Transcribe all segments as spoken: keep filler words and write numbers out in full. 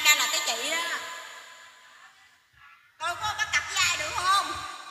ca là cái chị đó. Tôi có bắt cặp với ai được không?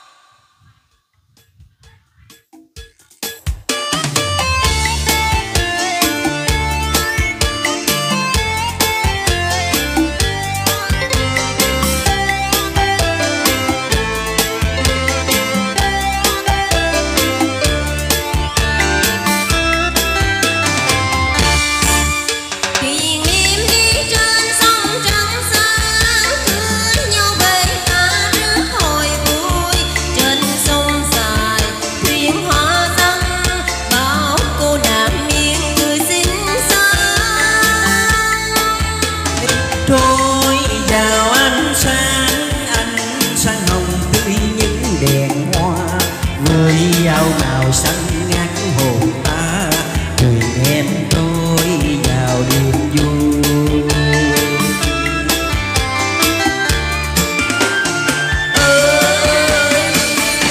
Dao màu xanh ngát hồn ta, cười em tôi vào đêm vui. Ơi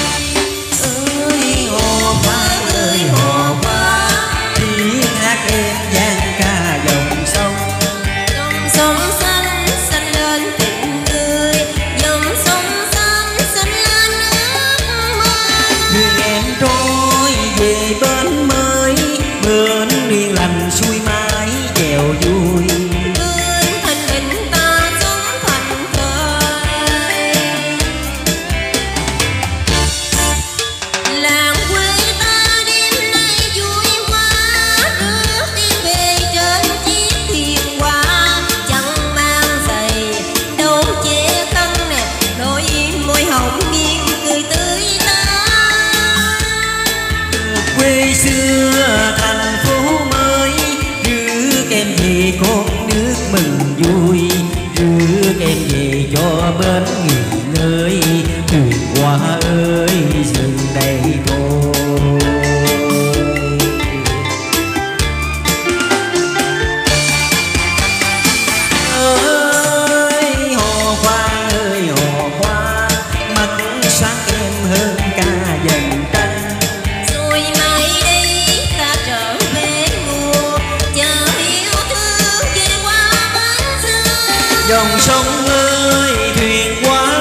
ơi hò hoa ơi hò hoa, tiếng hát em vang ca dòng sông. Dòng sông xanh xanh lên tình tươi, dòng sông xanh xanh lên ước mơ. Thuyền em trôi về bến mới, bến yên lành xuôi mái chèo vui. Bươn thanh bình ta xuống thành thời, làng quê ta đêm nay vui quá, rước tiên về trên chiếc thuyền hoa. Chẳng mang giày đâu che khăn nè, đôi môi hồng nghiêng cười tươi tắn. Quê xưa thành phố mới, rước em về con nước mừng vui, rước em về cho bến nghỉ ngơi. Thuyền hoa ơi dừng đây thôi. Ơi hò hoa ơi hò hoa, mắt sáng em hơn ca dần tranh. Rồi mai đây ta trở về mùa, chờ yêu thương về qua bến xưa. Dòng sông ơi thuyền qua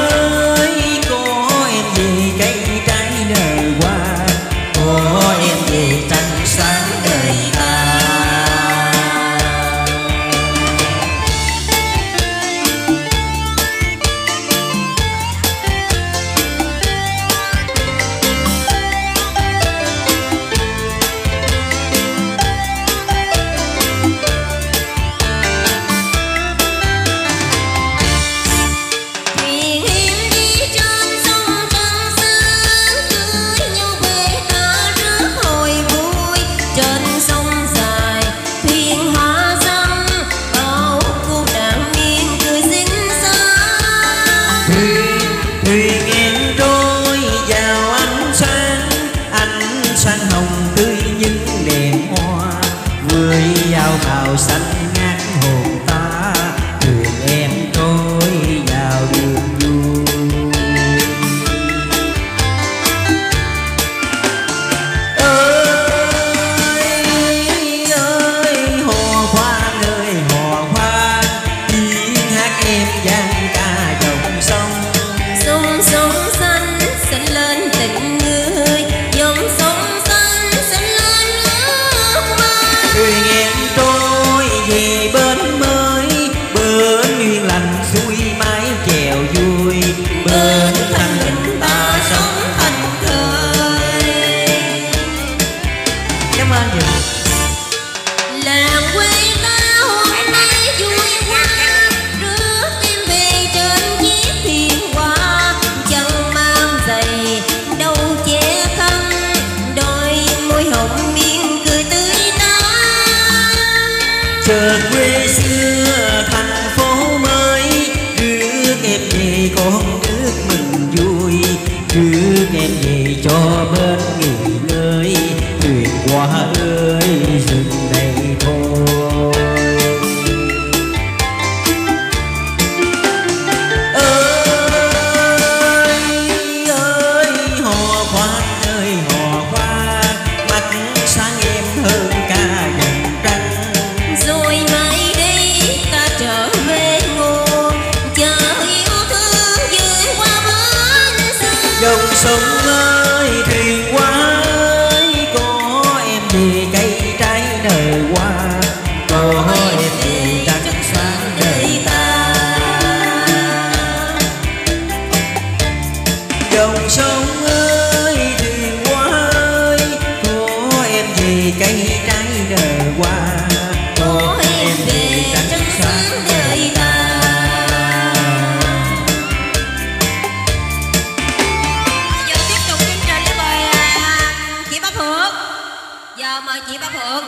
giờ mời chị Ba Phượng.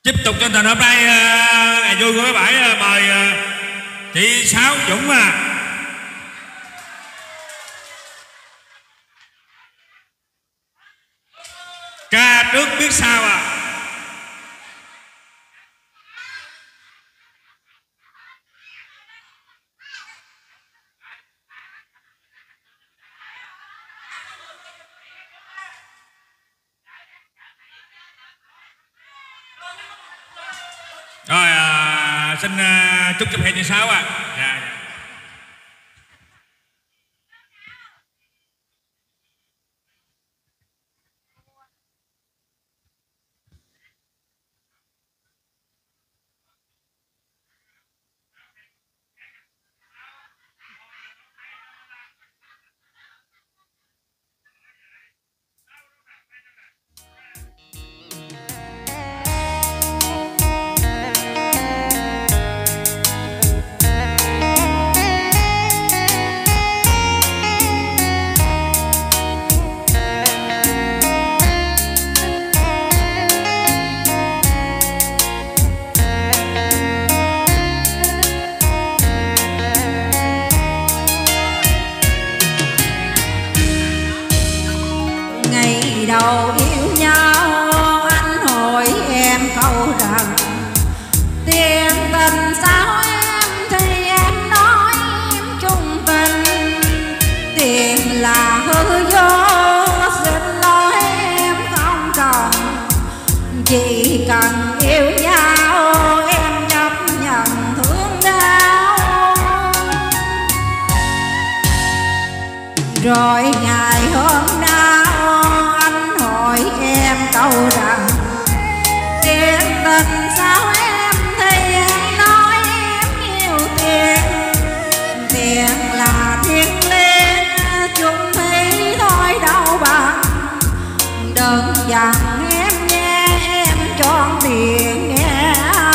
Tiếp tục chương trình hôm nay ngày vui của mấy bảy, mời chị Sáu Dũng à. Ca trước biết sao à. Rồi à, xin à, chúc chúc hẹn chị Sáu à. Dạ, dạ. đầu yêu nhau anh hỏi em câu rằng tiền tình sao em thì em nói em trung tình, tiền là hư vô xin lỗi em không cần, chỉ cần yêu nhau em chấp nhận thương đau. Rồi ngày hôm nào anh hỏi em câu rằng tiền tình sao em thì em nói em yêu tiền, tiền là thiên liêng chung thủy thôi đâu bằng, đừng dằn em nghe em chọn tiền nghe.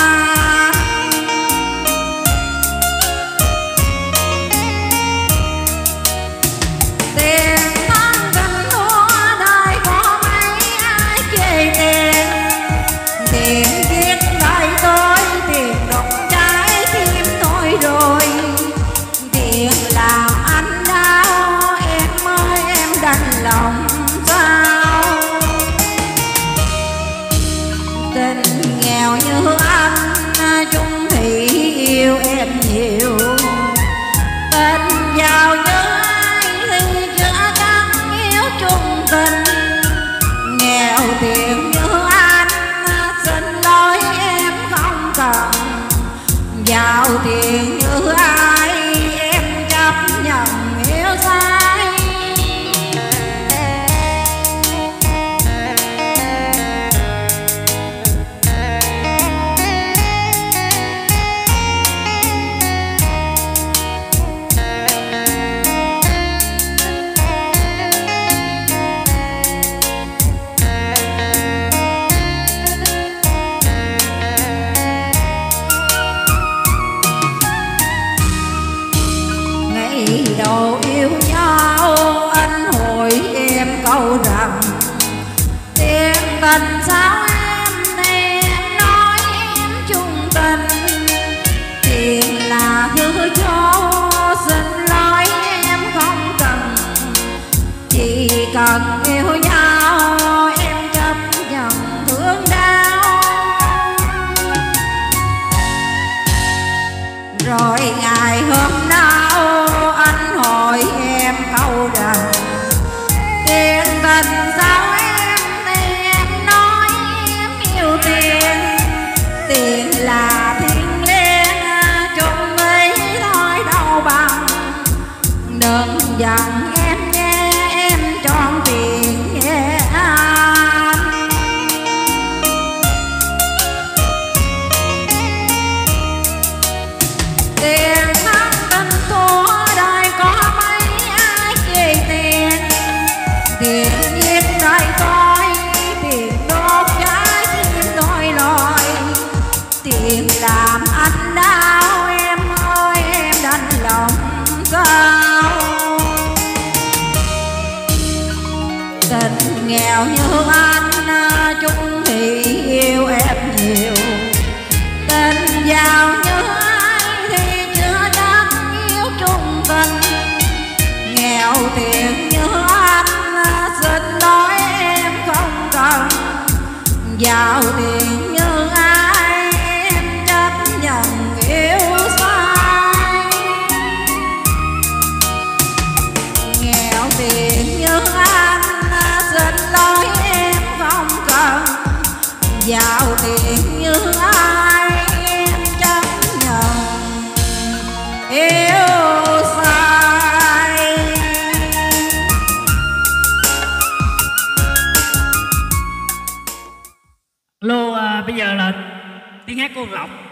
Nghèo như anh chung thì yêu em nhiều, tình giàu như ai thì chưa chắc yêu chung tình, nghèo tiền như anh xin lỗi em không cần, giàu tiền như ai em chấp nhận yêu sai. Đầu yêu nhau anh hỏi em câu rằng tiền tình sao em thì em nói em chung tình, tiền là thứ cho xin lỗi em không cần, chỉ cần yêu nhau em chấp nhận thương đau. Rồi ngày hôm nào anh hỏi em câu rằng tiền tình sao em thì em nói em yêu tiền, tiền là thiên liêng chung ấy thôi đâu bằng, đừng dằn em nghe em trọn tiền nghe anh. Tiền thắng tình thua đời có mấy ai chê tiền, tiền giết đời tôi, tiền đốt trái tim đôi lòi, tiền làm anh đau em ơi em đành lòng sao. Tình nghèo như anh chung thì yêu em nhiều, giàu tiền như ai em chấp nhận yêu sai, nghèo tiền như anh xin lỗi em không cần, giàu tiền như ai em chấp nhận yêu sai. Lô à, bây giờ là tiếng hát của Lộc.